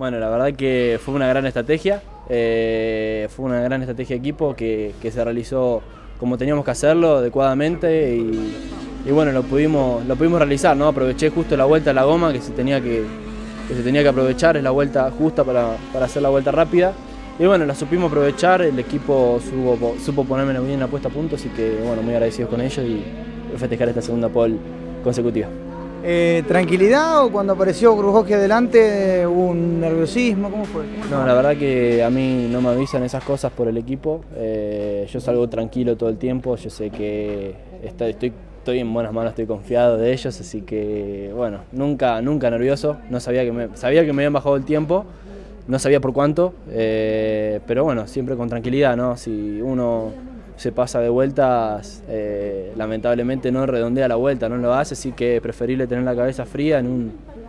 Bueno, la verdad que fue una gran estrategia, de equipo que se realizó como teníamos que hacerlo, adecuadamente y bueno, lo pudimos realizar, ¿no? Aproveché justo la vuelta a la goma que se tenía que aprovechar, es la vuelta justa para hacer la vuelta rápida. Y bueno, la supimos aprovechar, el equipo supo ponerme bien en la puesta a punto, así que bueno, muy agradecidos con ellos y festejar esta segunda pole consecutiva. ¿Tranquilidad o cuando apareció Krujowski adelante hubo un nerviosismo? ¿Cómo fue? No, la verdad que a mí no me avisan esas cosas por el equipo. Yo salgo tranquilo todo el tiempo, yo sé que estoy en buenas manos, estoy confiado de ellos, así que bueno, nunca nervioso. No sabía que me habían bajado el tiempo, no sabía por cuánto, pero bueno, siempre con tranquilidad, ¿no? Si uno se pasa de vueltas, lamentablemente no redondea la vuelta, no lo hace, así que es preferible tener la cabeza fría en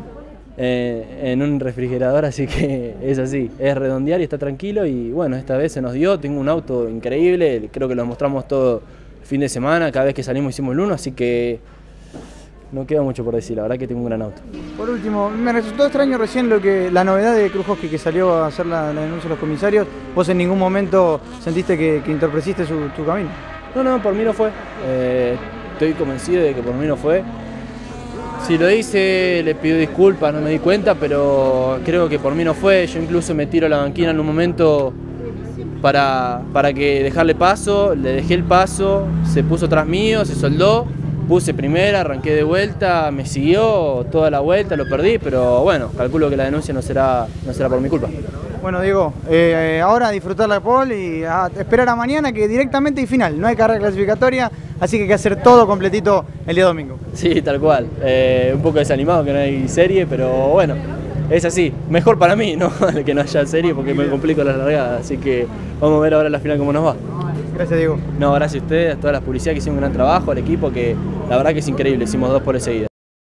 un refrigerador, así que es así, es redondear y estar tranquilo y bueno, esta vez se nos dio, tengo un auto increíble, creo que lo mostramos todo el fin de semana, cada vez que salimos hicimos el uno, así que no queda mucho por decir, la verdad que tengo un gran auto. Por último, me resultó extraño recién la novedad de Krujowski que salió a hacer la denuncia a los comisarios. ¿Vos en ningún momento sentiste que entorpeciste tu camino? No, por mí no fue. Estoy convencido de que por mí no fue. Si lo hice, le pido disculpas, no me di cuenta, pero creo que por mí no fue. Yo incluso me tiro a la banquina en un momento para que dejarle paso, le dejé el paso, se puso tras mío, se soldó. Puse primera, arranqué de vuelta, me siguió toda la vuelta, lo perdí, pero bueno, calculo que la denuncia no será por mi culpa. Bueno, Diego, ahora a disfrutar la pole y a esperar a mañana que directamente y final, no hay carrera clasificatoria, así que hay que hacer todo completito el día domingo. Sí, tal cual, un poco desanimado que no hay serie, pero bueno, es así, mejor para mí, ¿no? Que no haya serie porque me complico las largadas, así que vamos a ver ahora la final cómo nos va. Gracias, Diego. No, gracias a ustedes, a todas las publicidades que hicieron un gran trabajo, al equipo que la verdad que es increíble, hicimos 2 poles seguidas.